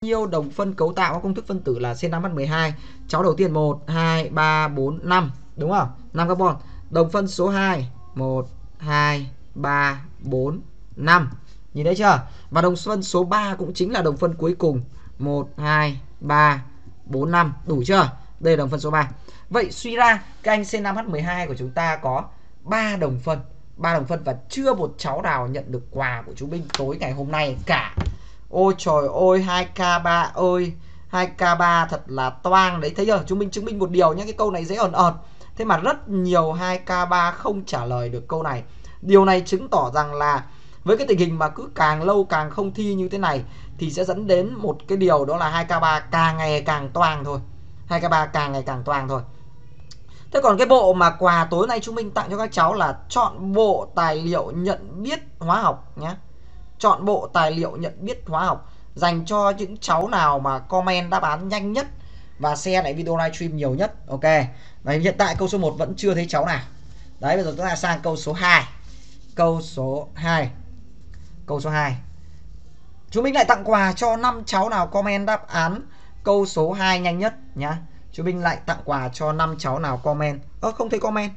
nhiêu đồng phân cấu tạo có công thức phân tử là C5H12. Cháu đầu tiên 1 2 3 4 5, đúng không? 5 carbon. Đồng phân số 2 1 2 3 4 5. Nhìn thấy chưa? Và đồng phân số 3 cũng chính là đồng phân cuối cùng 1 2 3 4 5, đủ chưa? Đây là đồng phân số 3. Vậy suy ra cái anh C5H12 của chúng ta có 3 đồng phân. 3 đồng phân và chưa một cháu nào nhận được quà của chú Minh tối ngày hôm nay cả. Ôi trời ơi, 2K3 ơi, 2K3 thật là toang đấy. Thấy chưa? Chúng mình chứng minh một điều nhé, cái câu này dễ ẩn ợt. Thế mà rất nhiều 2K3 không trả lời được câu này. Điều này chứng tỏ rằng là với cái tình hình mà cứ càng lâu càng không thi như thế này thì sẽ dẫn đến một cái điều, đó là 2K3 càng ngày càng toang thôi. 2K3 càng ngày càng toang thôi. Thế còn cái bộ mà quà tối nay chúng mình tặng cho các cháu là chọn bộ tài liệu nhận biết hóa học nhé. Chọn bộ tài liệu nhận biết hóa học dành cho những cháu nào mà comment đáp án nhanh nhất và share lại video livestream nhiều nhất. Ok. Và hiện tại câu số 1 vẫn chưa thấy cháu nào. Đấy, bây giờ chúng ta sang câu số 2. Câu số 2. Câu số 2. Chúng mình lại tặng quà cho 5 cháu nào comment đáp án câu số 2 nhanh nhất nhá. Chúng mình lại tặng quà cho 5 cháu nào comment. Không thấy comment.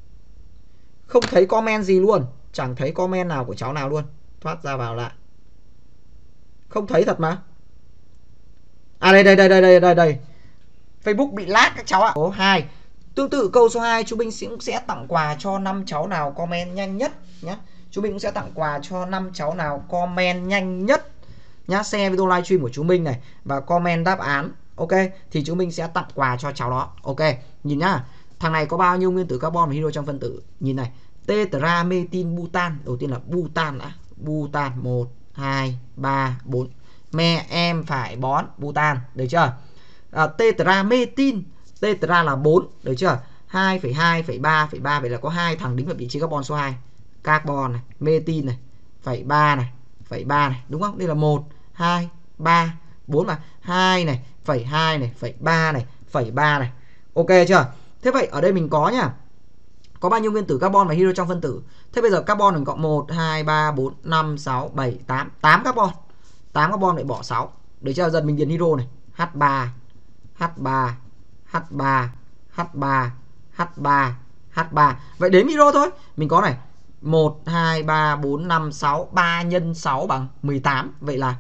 Không thấy comment gì luôn. Chẳng thấy comment nào của cháu nào luôn. Thoát ra vào lại. Không thấy thật mà. À đây. Facebook bị lag các cháu ạ. Số 2. Tương tự câu số 2 chú Minh cũng sẽ tặng quà cho 5 cháu nào comment nhanh nhất nhé. Chú Minh cũng sẽ tặng quà cho 5 cháu nào comment nhanh nhất nhá. Share video livestream của chú Minh này và comment đáp án. Ok, thì chú Minh sẽ tặng quà cho cháu đó. Ok, nhìn nhá. Thằng này có bao nhiêu nguyên tử carbon và hydro trong phân tử? Nhìn này. Tetramethyl-butan. Đầu tiên là butan đã. Butan 1 2 3 4. Mẹ em phải bón butan, được chưa? Tetramethyl, tetra là 4, được chưa? 2,2,3,3, vậy là có 2 thằng đính vào vị trí carbon số 2. Carbon này, methyl này, phẩy 3 này, phẩy 3 này, đúng không? Đây là 1 2 3 4 mà. 2 này, phẩy 2 này, phẩy 3 này, phẩy 3 này. Ok chưa? Thế vậy ở đây mình có nhá. Có bao nhiêu nguyên tử carbon và hydro trong phân tử? Thế bây giờ carbon mình có 1 2 3 4 5 6 7 8, 8 carbon. 8 carbon lại bỏ 6. Để cho dần mình điền hydro này. H3 H3 H3 H3 H3 H3. Vậy đếm hydro thôi. Mình có này 1 2 3 4 5 6, 3 nhân 6 bằng 18. Vậy là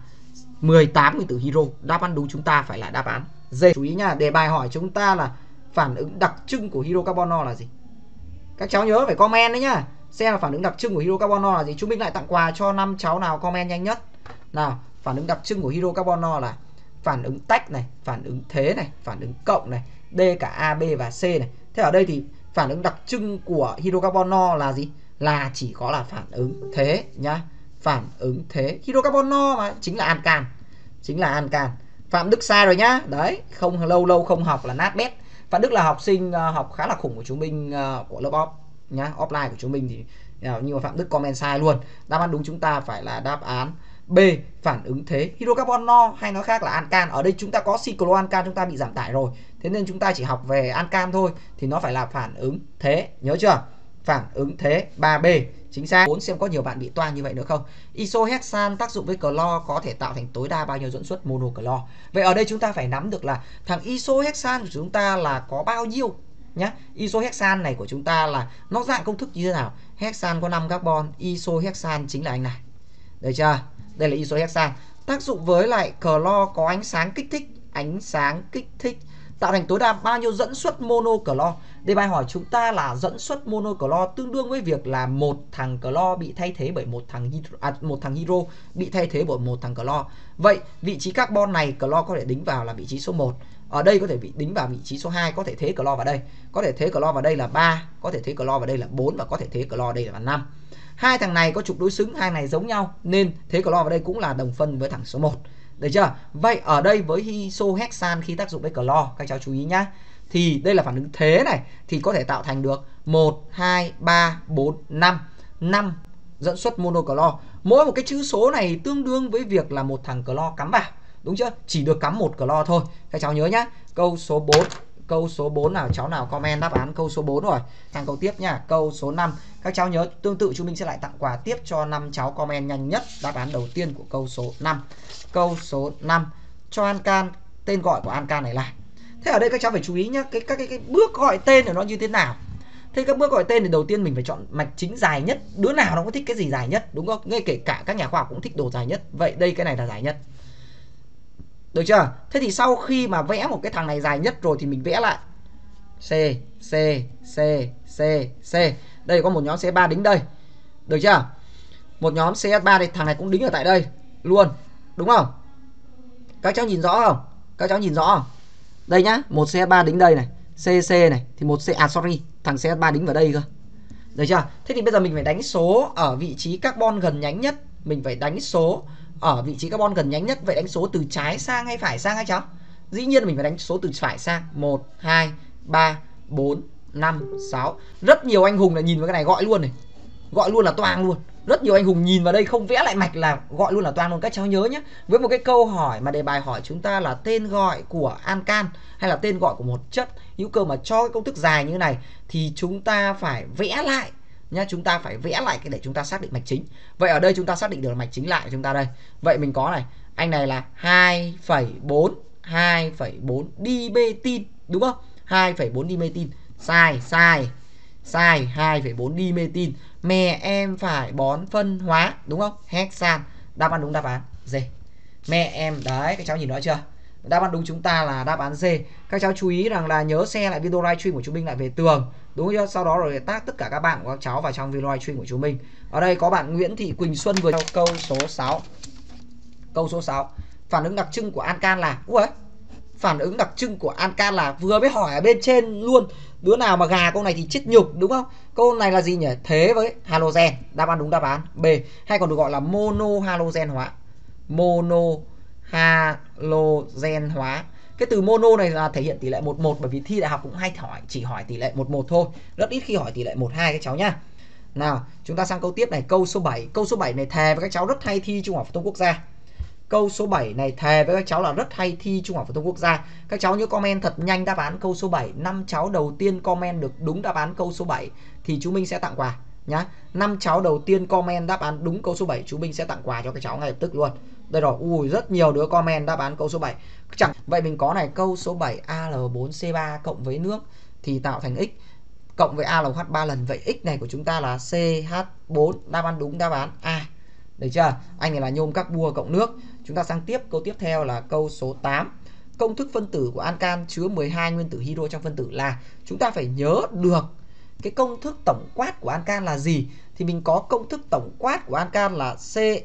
18 nguyên tử hydro. Đáp án đúng chúng ta phải là đáp án D. Chú ý nha, đề bài hỏi chúng ta là phản ứng đặc trưng của hydrocarbonol là gì? Các cháu nhớ phải comment đấy nhá. Xem là phản ứng đặc trưng của hydrocarbonol là gì. Chúng mình lại tặng quà cho 5 cháu nào comment nhanh nhất. Nào, phản ứng đặc trưng của hydrocarbonol là phản ứng tách này, phản ứng thế này, phản ứng cộng này, D cả A, B và C này. Thế ở đây thì phản ứng đặc trưng của hydrocarbonol là gì? Là chỉ có là phản ứng thế nhá. Phản ứng thế. Hydrocarbonol mà chính là alcan. Chính là alcan. Phạm Đức sai rồi nhá. Đấy, không lâu không học là nát bét. Phạm Đức là học sinh học khá là khủng của chúng mình, của lớp off nhá, offline của chúng mình thì nhưng mà Phạm Đức comment sai luôn. Đáp án đúng chúng ta phải là đáp án B, phản ứng thế. Hydrocarbonol hay nói khác là alcan. Ở đây chúng ta có cycloalcan, chúng ta bị giảm tải rồi. Thế nên chúng ta chỉ học về alcan thôi thì nó phải là phản ứng thế, nhớ chưa? Phản ứng thế 3B chính xác. 4 xem có nhiều bạn bị toang như vậy nữa không? Isohexan tác dụng với clo có thể tạo thành tối đa bao nhiêu dẫn xuất monoclo? Vậy ở đây chúng ta phải nắm được là thằng isohexan của chúng ta là có bao nhiêu nhá. Isohexan này của chúng ta là nó dạng công thức như thế nào? Hexan có 5 carbon, isohexan chính là anh này. Được chưa? Đây là isohexan. Tác dụng với lại clo có ánh sáng kích thích tạo thành tối đa bao nhiêu dẫn xuất monoclo? Đề bài hỏi chúng ta là dẫn xuất monoclo tương đương với việc là một thằng clo bị thay thế bởi một thằng hydro bị thay thế bởi một thằng clo. Vậy vị trí carbon này clo có thể đính vào là vị trí số 1. Ở đây có thể bị đính vào vị trí số 2, có thể thế clo vào đây. Có thể thế clo vào đây là 3, có thể thế clo vào đây là 4 và có thể thế clo đây là 5. Hai thằng này có trục đối xứng, hai này giống nhau nên thế clo vào đây cũng là đồng phân với thằng số 1. Được chưa? Vậy ở đây với isohexan khi tác dụng với clo, các cháu chú ý nhá. Thì đây là phản ứng thế này thì có thể tạo thành được 1 2 3 4 5, 5 dẫn xuất monoclo. Mỗi một cái chữ số này tương đương với việc là một thằng clo cắm vào. Đúng chưa? Chỉ được cắm một clo thôi. Các cháu nhớ nhá. Câu số 4. Câu số 4 nào cháu nào comment đáp án câu số 4 rồi. Sang câu tiếp nha. Câu số 5. Các cháu nhớ tương tự chúng mình sẽ lại tặng quà tiếp cho 5 cháu comment nhanh nhất đáp án đầu tiên của câu số 5. Câu số 5. cho ancan, tên gọi của ancan này là. Thế ở đây các cháu phải chú ý nhé, các cái bước gọi tên của nó như thế nào. Thế các bước gọi tên thì đầu tiên mình phải chọn mạch chính dài nhất. Đứa nào nó cũng thích cái gì dài nhất, đúng không? Ngay kể cả các nhà khoa học cũng thích đồ dài nhất. Vậy đây cái này là dài nhất. Được chưa? Thế thì sau khi mà vẽ một cái thằng này dài nhất rồi thì mình vẽ lại C, C, C, C, C. Đây có một nhóm CS3 đính đây. Được chưa? Một nhóm CS3 thì thằng này cũng đính ở tại đây luôn, đúng không? Các cháu nhìn rõ không? Các cháu nhìn rõ không? Đây nhá, một CS3 đính đây này, CC này thì một sorry, thằng CS3 đính vào đây cơ. Được chưa? Thế thì bây giờ mình phải đánh số ở vị trí carbon gần nhánh nhất. Mình phải đánh số ở vị trí carbon gần nhánh nhất. Vậy đánh số từ trái sang hay phải sang các cháu? Dĩ nhiên mình phải đánh số từ phải sang. 1, 2, 3, 4, 5, 6. Rất nhiều anh hùng là nhìn vào cái này gọi luôn này. Gọi luôn là toang luôn. Rất nhiều anh hùng nhìn vào đây không vẽ lại mạch là gọi luôn là toang luôn. Các cháu nhớ nhé. Với một cái câu hỏi mà đề bài hỏi chúng ta là tên gọi của ancan hay là tên gọi của một chất hữu cơ mà cho cái công thức dài như thế này thì chúng ta phải vẽ lại nhá, chúng ta phải vẽ lại cái để chúng ta xác định mạch chính. Vậy ở đây chúng ta xác định được là mạch chính lại của chúng ta đây. Vậy mình có này, anh này là 2,4 dimethyl, đúng không? 2,4 dimethyl. Sai 2,4 dimethyl. Mẹ em phải bón phân hóa, đúng không? Hexan. Đáp án đúng đáp án D. Mẹ em, đấy các cháu nhìn rõ chưa? Đáp án đúng chúng ta là đáp án D. Các cháu chú ý rằng là nhớ share lại video livestream của chúng mình lại về tường, đúng chưa? Sau đó rồi tag tất cả các bạn của các cháu vào trong video livestream của chúng mình. Ở đây có bạn Nguyễn Thị Quỳnh Xuân vừa câu số 6. Câu số 6. Phản ứng đặc trưng của ancan là phản ứng đặc trưng của ancan là vừa mới hỏi ở bên trên luôn. Đứa nào mà gà câu này thì chết nhục, đúng không? Câu này là gì nhỉ? Thế với halogen. Đáp án đúng đáp án B, hay còn được gọi là monohalogen hóa. Monohalogen hóa. Cái từ mono này là thể hiện tỷ lệ 1:1 bởi vì thi đại học cũng hay chỉ hỏi tỷ lệ 1:1 thôi. Rất ít khi hỏi tỷ lệ 1:2 các cháu nhá. Nào, chúng ta sang câu tiếp này, câu số 7. Câu số 7 này thề với các cháu rất hay thi Trung học phổ thông quốc gia. Câu số 7 này thề với các cháu là rất hay thi Trung học phổ thông quốc gia. Các cháu nhớ comment thật nhanh đáp án câu số 7. 5 cháu đầu tiên comment được đúng đáp án câu số 7 thì chúng mình sẽ tặng quà nhá. 5 cháu đầu tiên comment đáp án đúng câu số 7 chúng mình sẽ tặng quà cho các cháu ngay lập tức luôn. Đây rồi, rất nhiều đứa comment đáp án câu số 7. Vậy mình có này, câu số 7 Al4C3 cộng với nước thì tạo thành X cộng với ALOH 3 lần. Vậy X này của chúng ta là CH4. Đáp án đúng đáp án A. Được chưa? Anh này là nhôm các bua cộng nước. Chúng ta sang tiếp, câu tiếp theo là câu số 8. Công thức phân tử của ancan chứa 12 nguyên tử hydro trong phân tử là. Chúng ta phải nhớ được cái công thức tổng quát của ancan là gì. Thì mình có công thức tổng quát của ancan là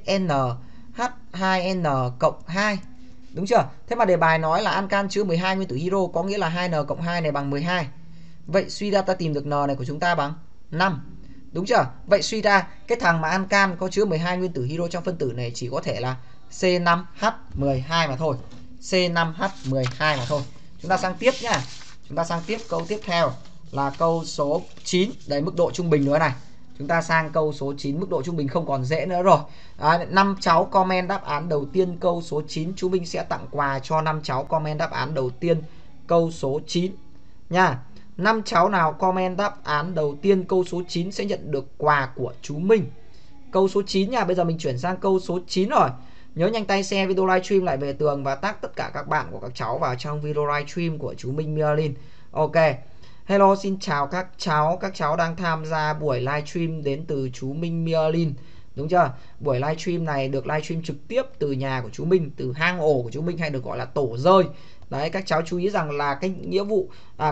CnH2n cộng 2. Đúng chưa? Thế mà đề bài nói là ancan chứa 12 nguyên tử hydro, có nghĩa là 2n cộng 2 này bằng 12. Vậy suy ra ta tìm được n này của chúng ta bằng 5. Đúng chưa? Vậy suy ra cái thằng mà ancan có chứa 12 nguyên tử hydro trong phân tử này chỉ có thể là C5H12 mà thôi. C5H12 mà thôi. Chúng ta sang tiếp nhá. Chúng ta sang tiếp câu tiếp theo là câu số 9. Đấy, mức độ trung bình nữa này. Chúng ta sang câu số 9, mức độ trung bình không còn dễ nữa rồi. 5 cháu comment đáp án đầu tiên câu số 9, chú Minh sẽ tặng quà cho 5 cháu comment đáp án đầu tiên câu số 9 nha. 5 cháu nào comment đáp án đầu tiên câu số 9 sẽ nhận được quà của chú Minh. Câu số 9 nha, bây giờ mình chuyển sang câu số 9 rồi. Nhớ nhanh tay share video livestream lại về tường và tag tất cả các bạn của các cháu vào trong video livestream của chú Minh Myrlin. Ok. Hello, xin chào các cháu đang tham gia buổi livestream đến từ chú Minh Myrlin. Đúng chưa? Buổi livestream này được livestream trực tiếp từ nhà của chú Minh, từ hang ổ của chú Minh hay được gọi là tổ rơi. Đấy, các cháu chú ý rằng là cái nghĩa vụ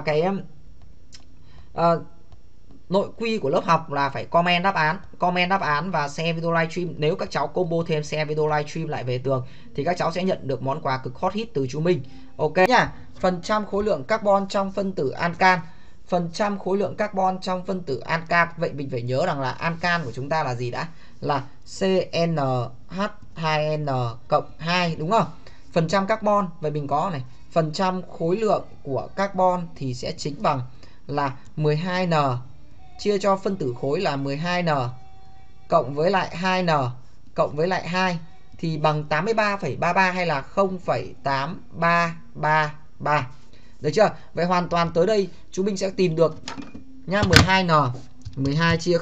nội quy của lớp học là phải comment đáp án và share video livestream. Nếu các cháu combo thêm share video livestream lại về tường thì các cháu sẽ nhận được món quà cực hot hit từ chú Minh. Ok nhá. Phần trăm khối lượng carbon trong phân tử ancan. Phần trăm khối lượng carbon trong phân tử ancan. Vậy mình phải nhớ rằng là ancan của chúng ta là gì đã? Là CnH2n cộng 2, đúng không? Phần trăm carbon, vậy mình có này, phần trăm khối lượng của carbon thì sẽ chính bằng là 12n chia cho phân tử khối là 12n cộng với lại 2n cộng với lại 2 thì bằng 83,33 hay là 0,8333. Được chưa? Vậy hoàn toàn tới đây chúng mình sẽ tìm được nha, 12n 12 chia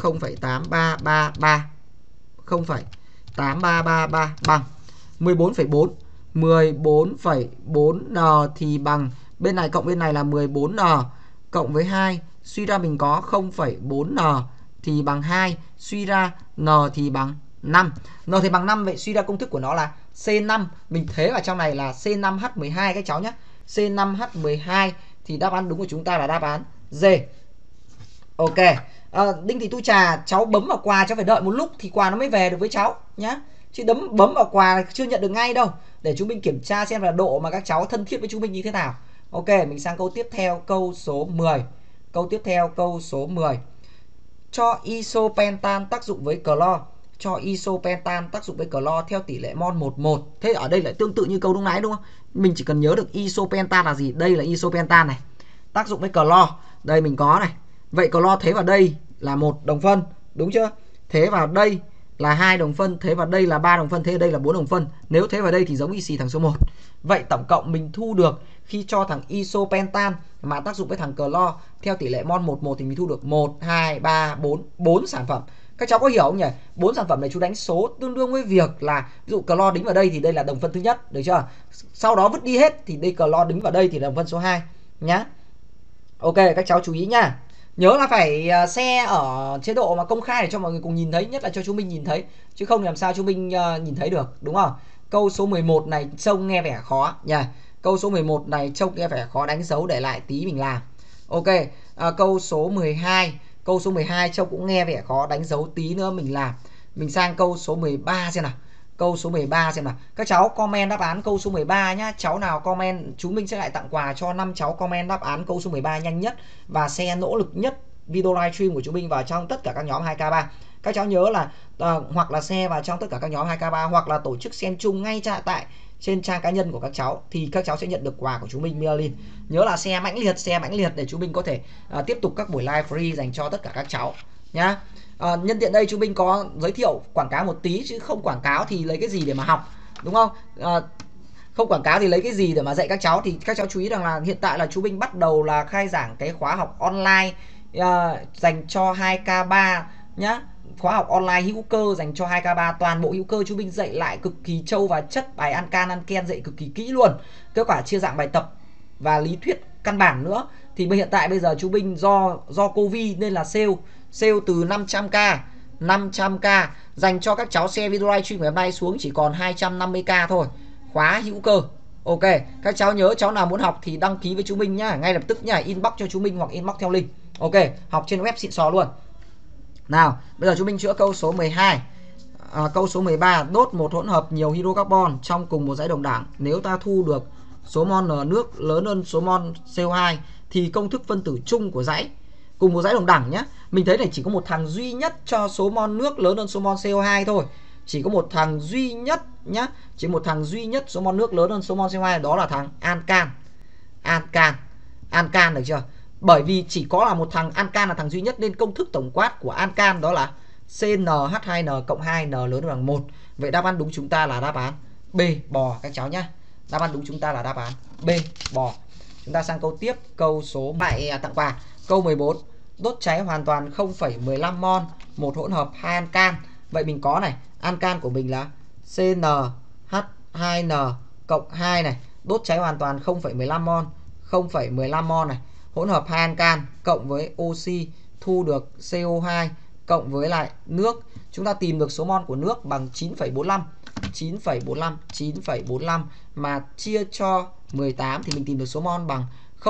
0,8333 0,8333 bằng 14,4. 14,4n thì bằng, bên này cộng bên này là 14n cộng với 2, suy ra mình có 0,4n thì bằng 2, suy ra n thì bằng 5. N thì bằng 5, vậy suy ra công thức của nó là C5, mình thế vào trong này là C5H12 các cháu nhé. C5H12 thì đáp án đúng của chúng ta là đáp án D. Ok. Đinh Thị Tu Trà, cháu bấm vào quà cháu phải đợi một lúc thì quà nó mới về được với cháu nhá. Chứ bấm vào quà chưa nhận được ngay đâu. Để chúng mình kiểm tra xem là độ mà các cháu thân thiết với chúng mình như thế nào. Ok, mình sang câu tiếp theo, câu số 10. Câu tiếp theo, câu số 10. Cho isopentan tác dụng với clo. Cho isopentan tác dụng với clo theo tỷ lệ mol 1:1. Thế ở đây lại tương tự như câu lúc nãy đúng không? Mình chỉ cần nhớ được isopentan là gì. Đây là isopentan này. Tác dụng với clo. Đây mình có này. Vậy clo thế vào đây là 1 đồng phân, đúng chưa? Thế vào đây là 2 đồng phân, thế vào đây là 3 đồng phân, thế vào đây là 4 đồng phân. Nếu thế vào đây thì giống y xì thằng số 1. Vậy tổng cộng mình thu được khi cho thằng isopentan mà tác dụng với thằng clo theo tỷ lệ mol 1:1 thì mình thu được 1, 2, 3, 4 sản phẩm. Các cháu có hiểu không nhỉ? 4 sản phẩm này chú đánh số tương đương với việc là ví dụ clo đính vào đây thì đây là đồng phân thứ nhất, được chưa? Sau đó vứt đi hết thì đây clo đính vào đây thì là đồng phân số 2 nhá. Ok, các cháu chú ý nhá. Nhớ là phải share ở chế độ mà công khai để cho mọi người cùng nhìn thấy, nhất là cho chúng mình nhìn thấy, chứ không làm sao chúng mình nhìn thấy được, đúng không? Câu số 11 này trông nghe vẻ khó nha. Câu số 11 này trông nghe vẻ khó, đánh dấu để lại tí mình làm. Ok, câu số 12. Câu số 12 trông cũng nghe vẻ khó, đánh dấu tí nữa mình làm. Mình sang câu số 13 xem nào. Câu số 13 xem nào. Các cháu comment đáp án câu số 13 nhá. Cháu nào comment chúng mình sẽ lại tặng quà cho 5 cháu comment đáp án câu số 13 nhanh nhất và share nỗ lực nhất video livestream của chúng mình vào trong tất cả các nhóm 2K3. Các cháu nhớ là hoặc là share vào trong tất cả các nhóm 2K3 hoặc là tổ chức xem chung ngay tại trên trang cá nhân của các cháu thì các cháu sẽ nhận được quà của chúng mình Merlin. Nhớ là share mãnh liệt để chúng mình có thể tiếp tục các buổi live free dành cho tất cả các cháu nhá. Nhân tiện đây chúng mình có giới thiệu quảng cáo một tí, chứ không quảng cáo thì lấy cái gì để mà học, đúng không? Không quảng cáo thì lấy cái gì để mà dạy các cháu. Thì các cháu chú ý rằng là hiện tại là chúng mình bắt đầu là khai giảng cái khóa học online dành cho 2K3 nhá. Khóa học online hữu cơ dành cho 2K3, toàn bộ hữu cơ chúng mình dạy lại cực kỳ trâu và chất, bài ăn can ăn ken dạy cực kỳ kỹ luôn, kết quả chia dạng bài tập và lý thuyết căn bản nữa. Thì hiện tại bây giờ chú mình do Covid nên là sale từ 500k dành cho các cháu share video livestream ngày hôm nay xuống chỉ còn 250k thôi, khóa hữu cơ. Ok, các cháu nhớ cháu nào muốn học thì đăng ký với chú mình nhá, ngay lập tức nhá, inbox cho chú mình hoặc inbox theo link. Ok, học trên web xịn sò luôn. Nào, bây giờ chúng mình chữa câu số 12. Câu số 13, đốt một hỗn hợp nhiều hydrocarbon trong cùng một dãy đồng đẳng. Nếu ta thu được số mol N nước lớn hơn số mol CO2 thì công thức phân tử chung của dãy cùng một dãy đồng đẳng nhé. Mình thấy này chỉ có một thằng duy nhất cho số mol nước lớn hơn số mol CO2 thôi. Chỉ có một thằng duy nhất nhá, chỉ một thằng duy nhất số mol nước lớn hơn số mol CO2, đó là thằng ancan. Ancan được chưa? Bởi vì chỉ có là một thằng ancan là thằng duy nhất nên công thức tổng quát của ancan đó là CnH2n cộng 2n lớn hơn bằng 1. Vậy đáp án đúng chúng ta là đáp án B, bò các cháu nhá. Đáp án đúng chúng ta là đáp án B, bò. Chúng ta sang câu tiếp, câu số 7 tặng quà. Câu 14, đốt cháy hoàn toàn 0,15 mol một hỗn hợp 2 ancan. Vậy mình có này, ancan của mình là CnH2n cộng 2 này, đốt cháy hoàn toàn 0,15 mol này, hỗn hợp 2 ancan cộng với oxy thu được CO2 cộng với lại nước. Chúng ta tìm được số mol của nước bằng 9,45 mà chia cho 18 thì mình tìm được số mol bằng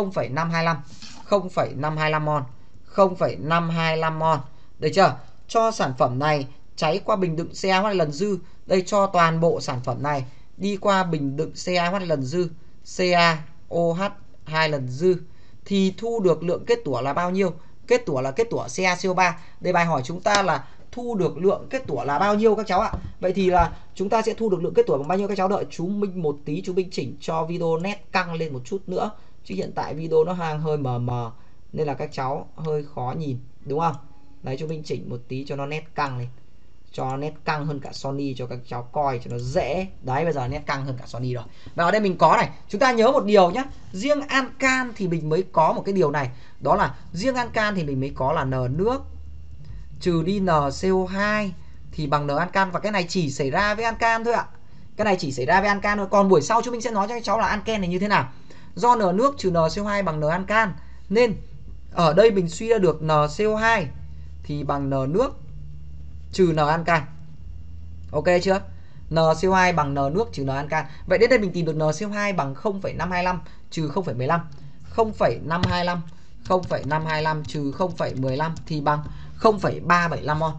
0,525 mol. Được chưa? Cho sản phẩm này cháy qua bình đựng CaOH lần dư. Đây cho toàn bộ sản phẩm này đi qua bình đựng CaOH lần dư, CaOH 2 lần dư thì thu được lượng kết tủa là bao nhiêu? Kết tủa là kết tủa CaCO3. Đây bài hỏi chúng ta là thu được lượng kết tủa là bao nhiêu các cháu ạ? Vậy thì là chúng ta sẽ thu được lượng kết tủa bằng bao nhiêu các cháu? Đợi chú Minh một tí, chú Minh chỉnh cho video nét căng lên một chút nữa. Chứ hiện tại video nó hơi mờ mờ nên là các cháu hơi khó nhìn, đúng không? Đấy, chú Minh chỉnh một tí cho nó nét căng lên, cho nét căng hơn cả Sony cho các cháu coi cho nó dễ. Đấy, bây giờ nét căng hơn cả Sony rồi. Và ở đây mình có này, chúng ta nhớ một điều nhé, riêng ancan thì mình mới có một cái điều này, đó là riêng ancan thì mình mới có là N nước trừ đi NCO2 thì bằng N ancan, và cái này chỉ xảy ra với ancan thôi ạ. Cái này chỉ xảy ra với ancan thôi. Còn buổi sau chúng mình sẽ nói cho các cháu là anken này như thế nào. Do n nước trừ NCO2 bằng n ancan nên ở đây mình suy ra được NCO2 thì bằng n nước trừ n ancan. Ok chưa? NCO2 bằng n nước trừ n ancan. Vậy đến đây mình tìm được NCO2 bằng 0,525 trừ 0,15. 0,525 0,525 trừ 0,15 thì bằng 0,375 mol.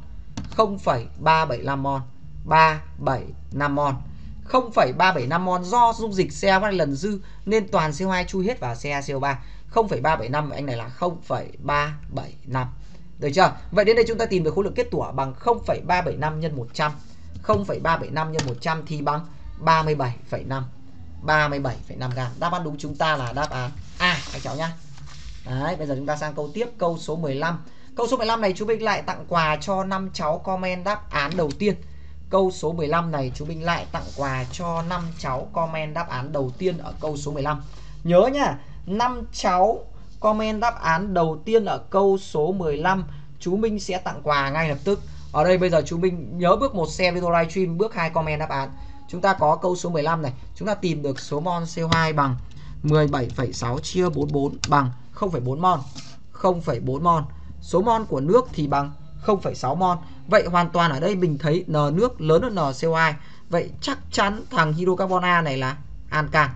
0,375 mol. 375 mol. 0,375 mol do dung dịch CO2 lần dư nên toàn CO2 chui hết vào CaCO3. 0,375 anh này là 0,375. Được chưa? Vậy đến đây chúng ta tìm được khối lượng kết tủa bằng 0,375 nhân 100. 0,375 nhân 100 thì bằng 37,5. 37,5 gram. Đáp án đúng chúng ta là đáp án A các cháu nhá. Đấy, bây giờ chúng ta sang câu tiếp, câu số 15. Câu số 15 này chú Minh lại tặng quà cho 5 cháu comment đáp án đầu tiên. Câu số 15 này chú Minh lại tặng quà cho 5 cháu comment đáp án đầu tiên ở câu số 15. Nhớ nhá, 5 cháu comment đáp án đầu tiên ở câu số 15 chú Minh sẽ tặng quà ngay lập tức. Ở đây bây giờ chú Minh nhớ bước 1 share video livestream, bước 2 comment đáp án. Chúng ta có câu số 15 này, chúng ta tìm được số mol CO2 bằng 17,6 chia 44 bằng 0,4 mol. 0,4 mol. Số mol của nước thì bằng 0,6 mol. Vậy hoàn toàn ở đây mình thấy N nước lớn hơn N CO2. Vậy chắc chắn thằng hydrocarbon A này là ancan.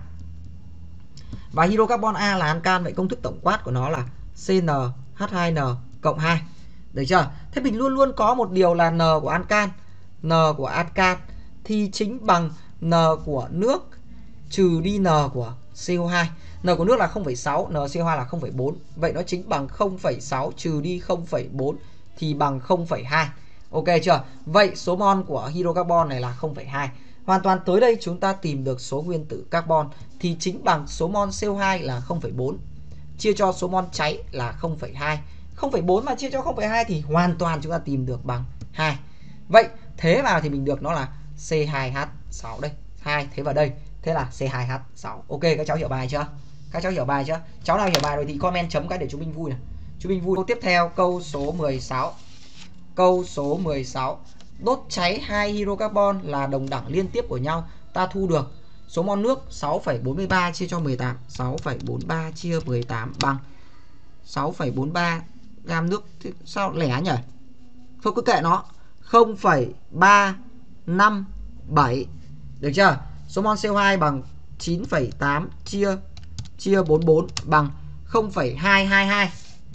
Và hydrocarbon A là ancan, vậy công thức tổng quát của nó là CnH2n cộng 2. Được chưa? Thế mình luôn luôn có một điều là N của ancan. N của ancan thì chính bằng N của nước trừ đi N của CO2. N của nước là 0,6, N CO2 là 0,4. Vậy nó chính bằng 0,6 trừ đi 0,4 thì bằng 0,2. Ok chưa? Vậy số mol của hydrocarbon này là 0,2. Hoàn toàn tới đây chúng ta tìm được số nguyên tử carbon thì chính bằng số mol CO2 là 0,4 chia cho số mol cháy là 0,2. 0,4 mà chia cho 0,2 thì hoàn toàn chúng ta tìm được bằng 2. Vậy thế vào thì mình được nó là C2H6 đây. 2 thế vào đây. Thế là C2H6. Ok các cháu hiểu bài chưa? Các cháu hiểu bài chưa? Cháu nào hiểu bài rồi thì comment chấm cái để chú Minh vui này. Chú Minh vui. Câu tiếp theo câu số 16. Câu số 16. Đốt cháy 2 hydrocarbon là đồng đẳng liên tiếp của nhau, ta thu được số mol nước 6,43 chia cho 18. 6,43 chia 18 bằng 6,43 gam nước. Sao lẻ nhỉ? Thôi cứ kệ nó. 0,357. Được chưa? Số mol CO2 bằng 9,8 chia 44 bằng 0,222.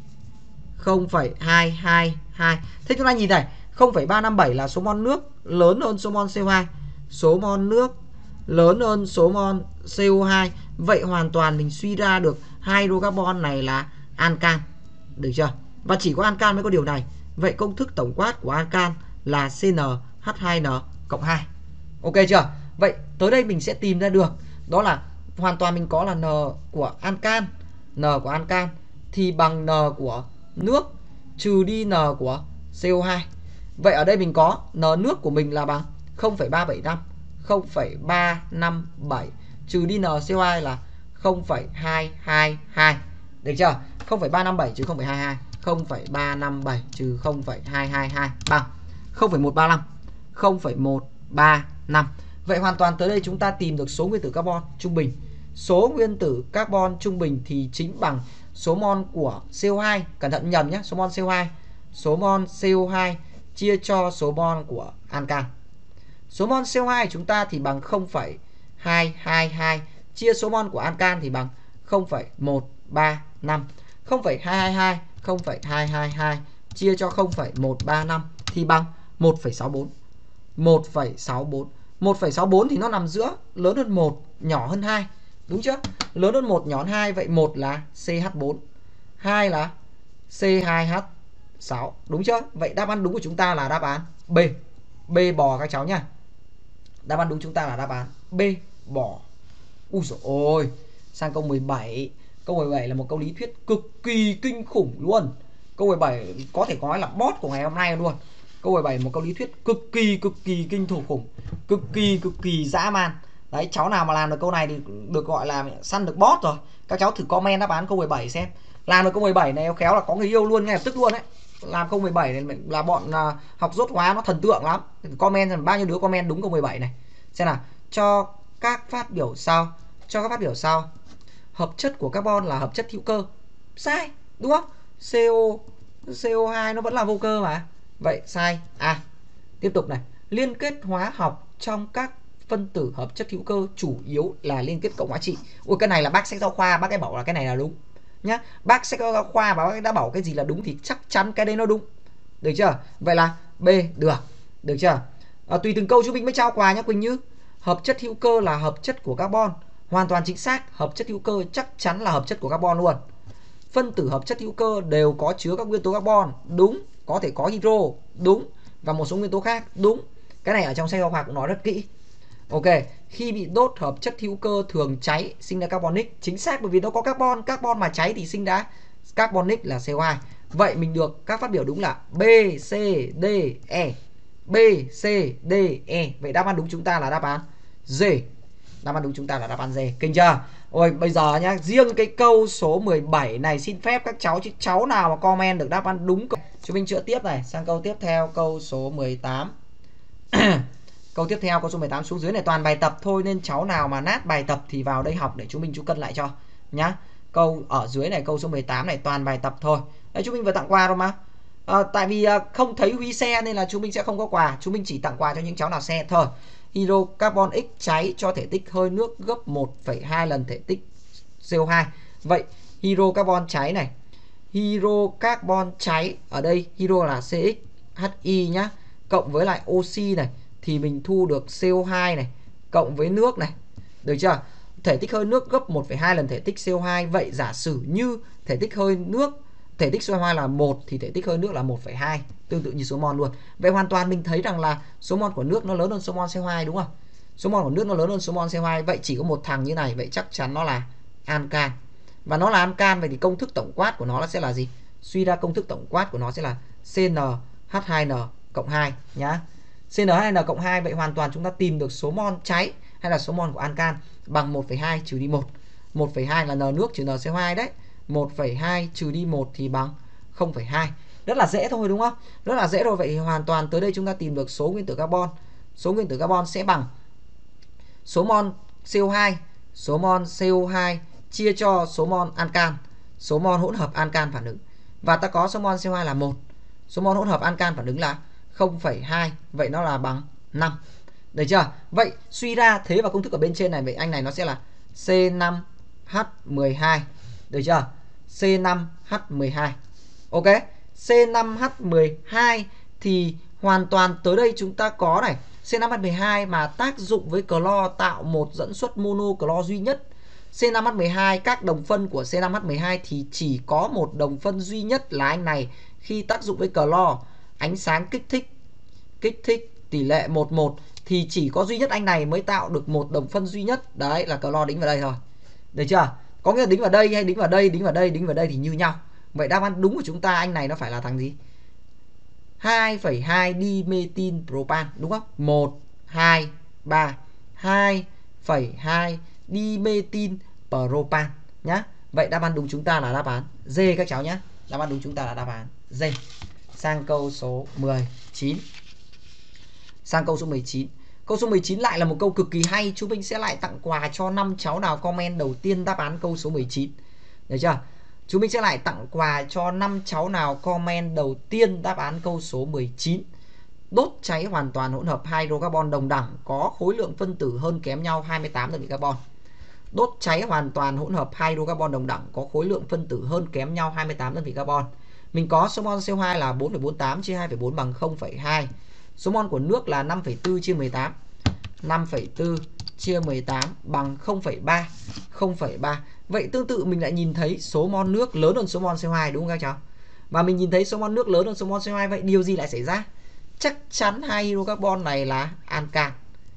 0,222. Thế chúng ta nhìn này, 0,357 là số mol nước lớn hơn số mol CO2. Số mol nước lớn hơn số mol CO2. Vậy hoàn toàn mình suy ra được hai hydrocarbon này là ancan. Được chưa? Và chỉ có ancan mới có điều này. Vậy công thức tổng quát của ancan là CnH2n cộng 2. Ok chưa? Vậy tới đây mình sẽ tìm ra được đó là hoàn toàn mình có là N của ancan. N của ancan thì bằng N của nước trừ đi N của CO2. Vậy ở đây mình có N nước của mình là bằng 0,375. 0,357 trừ đi N CO2 là 0,222. Được chưa? 0,357 trừ 0,22. 0,357 trừ 0,222 bằng 0,135. 0,135. Vậy hoàn toàn tới đây chúng ta tìm được số nguyên tử carbon trung bình. Số nguyên tử carbon trung bình thì chính bằng số mol của CO2, cẩn thận nhầm nhé, số mol CO2. Số mol CO2 chia cho số mol của ancan. Số mol CO2 chúng ta thì bằng 0,222 chia số mol của ancan thì bằng 0,135. 0,222 0,222 chia cho 0,135 thì bằng 1,64. 1,64. 1,64 thì nó nằm giữa, lớn hơn 1, nhỏ hơn 2. Đúng chưa? Lớn hơn 1, nhỏ hơn 2. Vậy 1 là CH4, 2 là C2H6. Đúng chưa? Vậy đáp án đúng của chúng ta là đáp án B. B bò các cháu nhá. Đáp án đúng chúng ta là đáp án B bò. Ui dồi ôi. Sang câu 17. Câu 17 là một câu lý thuyết cực kỳ kinh khủng luôn. Câu 17 có thể nói là boss của ngày hôm nay luôn. Câu 17 một câu lý thuyết cực kỳ kinh khủng, cực kỳ dã man. Đấy, cháu nào mà làm được câu này thì được gọi là săn được boss rồi. Các cháu thử comment đáp án câu 17 xem. Làm được câu 17 này khéo là có người yêu luôn ngay lập tức luôn đấy. Làm câu 17 này là bọn học dốt hóa nó thần tượng lắm. Comment xem bao nhiêu đứa comment đúng câu 17 này. Xem nào. cho các phát biểu sau. Cho các phát biểu sau. Hợp chất của carbon là hợp chất hữu cơ. Sai, đúng không? CO2 nó vẫn là vô cơ mà. Vậy sai. Tiếp tục này. Liên kết hóa học trong các phân tử hợp chất hữu cơ chủ yếu là liên kết cộng hóa trị. Ui, cái này là bác sách giáo khoa, bác ấy bảo là cái này là đúng nhá. Bác sách giáo khoa và bác ấy đã bảo cái gì là đúng thì chắc chắn cái đấy nó đúng. Được chưa? Vậy là B được. Được chưa? Tùy từng câu chúng mình mới trao quà nhá Quỳnh Như. Hợp chất hữu cơ là hợp chất của carbon. Hoàn toàn chính xác, hợp chất hữu cơ chắc chắn là hợp chất của carbon luôn. Phân tử hợp chất hữu cơ đều có chứa các nguyên tố carbon. Đúng. Có thể có hydro. Đúng. Và một số nguyên tố khác. Đúng. Cái này ở trong sách giáo khoa cũng nói rất kỹ. Ok, khi bị đốt hợp chất hữu cơ thường cháy, sinh ra carbonic. Chính xác, bởi vì nó có carbon. Carbon mà cháy thì sinh ra carbonic là CO2. Vậy mình được các phát biểu đúng là B, C, D, E. B, C, D, E. Vậy đáp án đúng chúng ta là đáp án D. Đáp án đúng chúng ta là đáp án D. Kinh chưa? Ôi, bây giờ nhá, riêng cái câu số 17 này xin phép các cháu, chứ cháu nào mà comment được đáp án đúng, chúng mình chữa tiếp này. Sang câu tiếp theo, câu số 18. Câu tiếp theo, câu số 18 xuống dưới này toàn bài tập thôi, nên cháu nào mà nát bài tập thì vào đây học để chúng mình chú cân lại cho nhá. Câu ở dưới này, câu số 18 này toàn bài tập thôi. Đấy, chúng mình vừa tặng quà rồi mà. Tại vì không thấy Huy xe nên là chúng mình sẽ không có quà. Chúng mình chỉ tặng quà cho những cháu nào xe thôi. Hydrocarbon X cháy cho thể tích hơi nước gấp 1,2 lần thể tích CO2. Vậy hydrocarbon cháy này. Hydrocarbon cháy ở đây hydro là CXHI nhá, cộng với lại oxy này thì mình thu được CO2 này cộng với nước này. Được chưa? Thể tích hơi nước gấp 1,2 lần thể tích CO2. Vậy giả sử như thể tích hơi nước, thể tích CO2 là 1 thì thể tích hơi nước là 1,2, tương tự như số mol luôn. Vậy hoàn toàn mình thấy rằng là số mol của nước nó lớn hơn số mol CO2 đúng không? Số mol của nước nó lớn hơn số mol CO2. Vậy chỉ có một thằng như này, vậy chắc chắn nó là ancan. Và nó là ancan, vậy thì công thức tổng quát của nó sẽ là gì? Suy ra công thức tổng quát của nó sẽ là CnH2n cộng 2 nhá. CnH2n cộng 2, vậy hoàn toàn chúng ta tìm được số mol cháy hay là số mol của ancan bằng 1,2 trừ đi 1. 1,2 là n nước trừ nCO2 đấy. 1,2 trừ đi 1 thì bằng 0,2. Rất là dễ thôi đúng không? Rất là dễ rồi. Vậy thì hoàn toàn tới đây chúng ta tìm được số nguyên tử carbon. Số nguyên tử carbon sẽ bằng số mol CO2. Số mol CO2 chia cho số mol ancan. Số mol hỗn hợp ancan phản ứng. Và ta có số mol CO2 là 1. Số mol hỗn hợp ancan phản ứng là 0,2. Vậy nó là bằng 5. Được chưa? Vậy suy ra thế vào công thức ở bên trên này, vậy anh này nó sẽ là C5H12. Được chưa? C5H12. Ok. C5H12 thì hoàn toàn tới đây chúng ta có này, C5H12 mà tác dụng với clo tạo một dẫn xuất monoclo duy nhất. C5H12, các đồng phân của C5H12 thì chỉ có một đồng phân duy nhất là anh này. Khi tác dụng với clo, ánh sáng kích thích tỷ lệ 1:1 thì chỉ có duy nhất anh này mới tạo được một đồng phân duy nhất. Đấy là clo đính vào đây thôi. Được chưa? Có nghĩa là đính vào đây hay đính vào đây, đính vào đây thì như nhau. Vậy đáp án đúng của chúng ta anh này nó phải là thằng gì? 2,2 dimethyl propan đúng không? 1 2 3 2,2 dimethyl propan nhá. Vậy đáp án đúng chúng ta là đáp án D các cháu nhé. Đáp án đúng chúng ta là đáp án D. Sang câu số 19. Sang câu số 19. Câu số 19 lại là một câu cực kỳ hay. Chúng mình sẽ lại tặng quà cho 5 cháu nào comment đầu tiên đáp án câu số 19. Được chưa? Chúng mình sẽ lại tặng quà cho 5 cháu nào comment đầu tiên đáp án câu số 19. Đốt cháy hoàn toàn hỗn hợp hydrocarbon đồng đẳng có khối lượng phân tử hơn kém nhau 28 đơn vị carbon. Đốt cháy hoàn toàn hỗn hợp hydrocarbon đồng đẳng có khối lượng phân tử hơn kém nhau 28 đơn vị carbon. Mình có số mol CO2 là 4,48 chia 2,4 bằng 0,2. Số mol của nước là 5,4 chia 18. 5,4 chia 18 bằng 0,3. 0,3. Vậy tương tự mình lại nhìn thấy số mol nước lớn hơn số mol CO2 đúng không các cháu? Và mình nhìn thấy số mol nước lớn hơn số mol CO2, vậy điều gì lại xảy ra? Chắc chắn hai hydrocarbon này là ancan.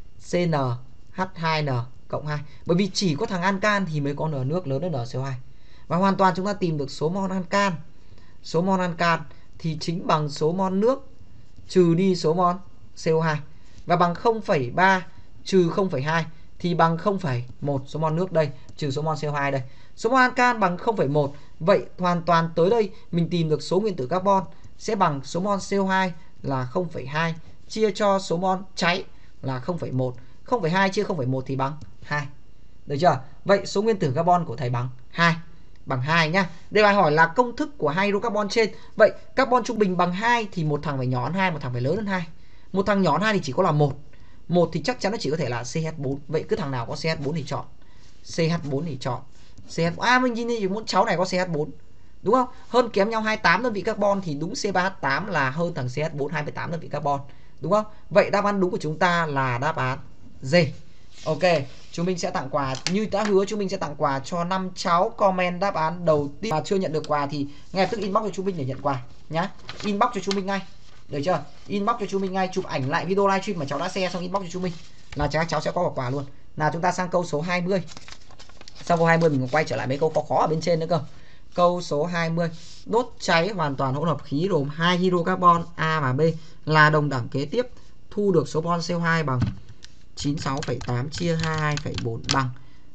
CnH2n cộng 2. Bởi vì chỉ có thằng ancan thì mới có n nước lớn hơn NCO2. Và hoàn toàn chúng ta tìm được số mol ancan. Số mol ancan thì chính bằng số mol nước trừ đi số mol CO2. Và bằng 0,3 trừ 0,2 thì bằng 0,1 số mol nước đây trừ số mol CO2 đây. Số mol ancan bằng 0,1. Vậy hoàn toàn tới đây mình tìm được số nguyên tử carbon sẽ bằng số mol CO2 là 0,2 chia cho số mol cháy là 0,1. 0,2 chia 0,1 thì bằng 2. Được chưa? Vậy số nguyên tử carbon của thầy bằng 2. Bằng 2 nhá. Đề bài hỏi là công thức của hai hydrocarbon trên. Vậy carbon trung bình bằng 2 thì một thằng phải nhỏ hơn 2, một thằng phải lớn hơn 2. Một thằng nhỏ hơn 2 thì chỉ có là 1. 1 thì chắc chắn nó chỉ có thể là CH4. Vậy cứ thằng nào có CH4 thì chọn. CH4 thì chọn. CH4. Mình nhìn thì muốn cháu này có CH4. Đúng không? Hơn kém nhau 28 đơn vị carbon thì đúng C3H8 là hơn thằng CH4 28 đơn vị carbon. Đúng không? Vậy đáp án đúng của chúng ta là đáp án D. Ok, chúng mình sẽ tặng quà như đã hứa, chúng mình sẽ tặng quà cho 5 cháu comment đáp án đầu tiên. Mà chưa nhận được quà thì ngay lập tức inbox cho chúng mình để nhận quà nhá. Inbox cho chúng mình ngay. Được chưa? Inbox cho chúng mình ngay, chụp ảnh lại video livestream mà cháu đã share xong inbox cho chúng mình là các cháu sẽ có quả quà luôn. Nào chúng ta sang câu số 20. Sau câu 20 mình còn quay trở lại mấy câu khó khó ở bên trên nữa cơ. Câu số 20. Đốt cháy hoàn toàn hỗn hợp khí gồm 2 hydrocarbon A và B là đồng đẳng kế tiếp, thu được số mol CO2 bằng 96,8 chia 22,4 bằng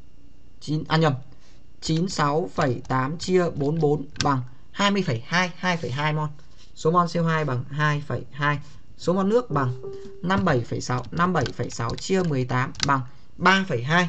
96,8 chia 44 bằng 20,2, 2,2 mol. Số mol CO2 bằng 2,2. Số mol nước bằng 57,6, 57,6 chia 18 bằng 3,2.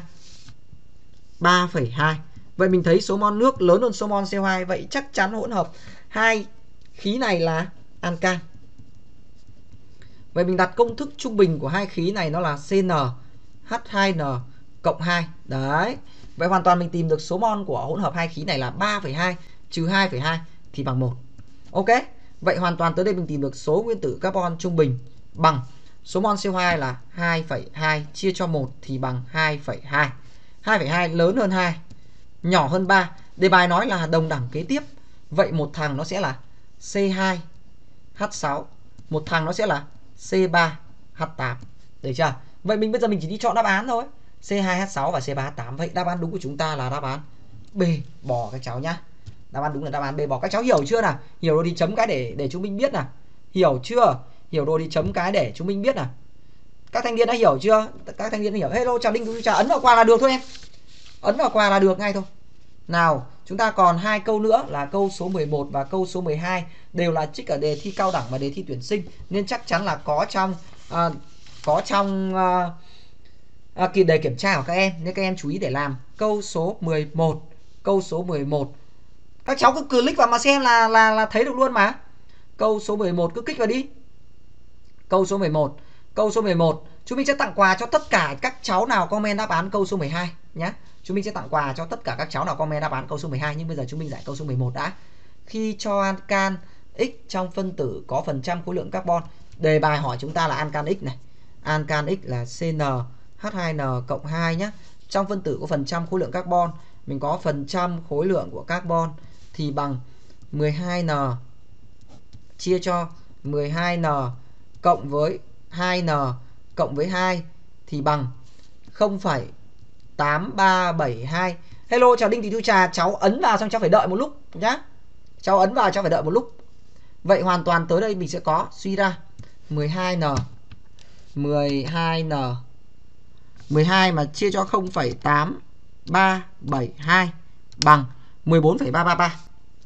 3,2. Vậy mình thấy số mol nước lớn hơn số mol CO2, vậy chắc chắn hỗn hợp hai khí này là alcan. Vậy mình đặt công thức trung bình của hai khí này nó là CnH2n cộng 2. Đấy. Vậy hoàn toàn mình tìm được số mol của hỗn hợp hai khí này là 3,2 trừ 2,2 thì bằng 1. Ok. Vậy hoàn toàn tới đây mình tìm được số nguyên tử carbon trung bình bằng số mol CO2 là 2,2 chia cho 1 thì bằng 2,2. 2,2 lớn hơn 2, nhỏ hơn 3. Đề bài nói là đồng đẳng kế tiếp. Vậy một thằng nó sẽ là C2H6, một thằng nó sẽ là C3H8. Được chưa? Vậy bây giờ mình chỉ đi chọn đáp án thôi. C2H6 và C3H8. Vậy đáp án đúng của chúng ta là đáp án B, bỏ các cháu nhá. Đáp án đúng là đáp án B, bỏ. Các cháu hiểu chưa nào? Hiểu rồi thì chấm cái để chúng mình biết nào. Hiểu chưa? Hiểu rồi thì chấm cái để chúng mình biết nào. Các thanh niên đã hiểu chưa? Các thanh niên đã hiểu. Hello, chào Đinh, chào, ấn vào quà là được thôi em. Ấn vào quà là được ngay thôi. Nào, chúng ta còn 2 câu nữa là câu số 11 và câu số 12 đều là trích ở đề thi cao đẳng và đề thi tuyển sinh nên chắc chắn là có trong kỳ đề kiểm tra của các em, nên các em chú ý để làm. Câu số 11. Câu số 11. Các cháu cứ click vào mà xem là thấy được luôn mà. Câu số 11 cứ kích vào đi. Câu số 11. Câu số 11, chúng mình sẽ tặng quà cho tất cả các cháu nào comment đáp án câu số 12 nhé. Chúng mình sẽ tặng quà cho tất cả các cháu nào comment đáp án câu số 12, nhưng bây giờ chúng mình giải câu số 11 đã. Khi cho alcan X trong phân tử có phần trăm khối lượng carbon, đề bài hỏi chúng ta là alcan X này. Alcan X là CnH2n cộng 2 nhé. Trong phân tử có phần trăm khối lượng carbon, mình có phần trăm khối lượng của carbon thì bằng 12n chia cho 12n cộng với 2n cộng với 2 thì bằng 0,8372. Hello, chào Đinh Thị Thu Trà, cháu ấn vào xong cháu phải đợi một lúc nhá. Cháu ấn vào cháu phải đợi một lúc. Vậy hoàn toàn tới đây mình sẽ có suy ra 12n 12 mà chia cho 0,8372 bằng 14,333.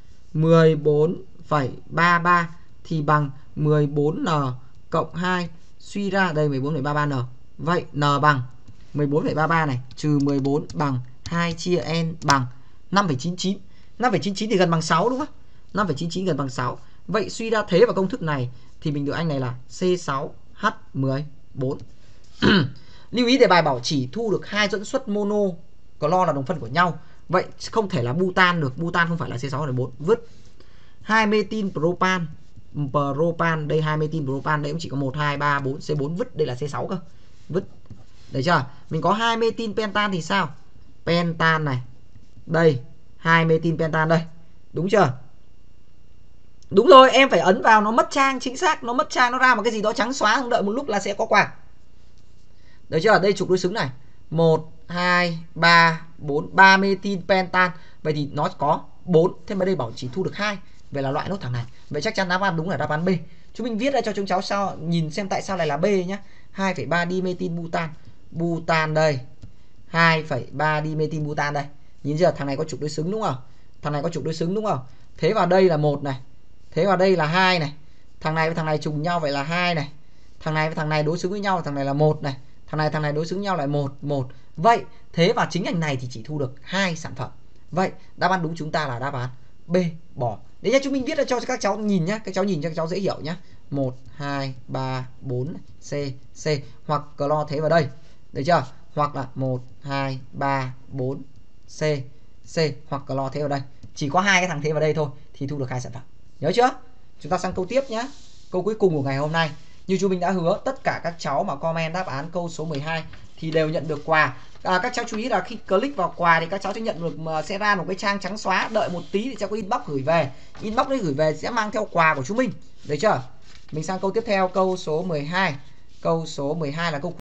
14,33 thì bằng 14n cộng 2 suy ra đây 14,33n. Vậy n bằng 14,33 này trừ 14 bằng 2 chia n bằng 5,99. 5,99 thì gần bằng 6 đúng không? 5,99 gần bằng 6. Vậy suy ra thế vào công thức này thì mình được anh này là C6H14. Lưu ý đề bài bảo chỉ thu được 2 dẫn suất mono clo là đồng phân của nhau. Vậy không thể là butan được, butan không phải là C6H14, vứt. 2 metin propan, đây 2 metin propan, đây cũng chỉ có 1 2 3 4 C4, vứt, đây là C6 cơ. Vứt. Đấy chưa? Mình có 2 metin pentan thì sao? Pentan này. Đây, 2 metin pentan đây. Đúng chưa? Đúng rồi, em phải ấn vào nó mất trang, chính xác, nó mất trang, nó ra một cái gì đó trắng xóa, không đợi một lúc là sẽ có quà. Được chưa? Đây trục đối xứng này. 1 2 3 4, 3 metin pentan. Vậy thì nó có 4, thế mà đây bảo chỉ thu được 2. Vậy là loại nốt thằng này. Vậy chắc chắn đáp án đúng là đáp án B. Chúng mình viết ra cho chúng cháu sao nhìn xem tại sao lại là B nhá. 2,3 dimetin butan. Butan đây. 2,3 dimetin butan đây. Nhìn chưa? Thằng này có trục đối xứng đúng không? Thằng này có trục đối xứng đúng không? Thế vào đây là 1 này. Thế vào đây là 2 này. Thằng này với thằng này trùng nhau vậy là 2 này. Thằng này với thằng này đối xứng với nhau, thằng này là 1 này. thằng này đối xứng nhau lại 1. Vậy thế và chính ngành này thì chỉ thu được 2 sản phẩm. Vậy đáp án đúng chúng ta là đáp án B, bò. Đấy nhá, chúng mình viết ra cho các cháu nhìn nhá, các cháu nhìn cho các cháu dễ hiểu nhá. 1 2 3 4 C hoặc clo thế vào đây. Được chưa? Hoặc là 1 2 3 4 C hoặc clo thế vào đây. Chỉ có 2 cái thằng thế vào đây thôi thì thu được 2 sản phẩm. Nhớ chưa? Chúng ta sang câu tiếp nhé. Câu cuối cùng của ngày hôm nay. Như chú mình đã hứa, tất cả các cháu mà comment đáp án câu số 12 thì đều nhận được quà. Các cháu chú ý là khi click vào quà thì các cháu sẽ nhận được, sẽ ra một cái trang trắng xóa. Đợi một tí thì sẽ có inbox gửi về. Inbox đấy gửi về sẽ mang theo quà của chúng mình. Được chưa? Mình sang câu tiếp theo, câu số 12. Câu số 12 là câu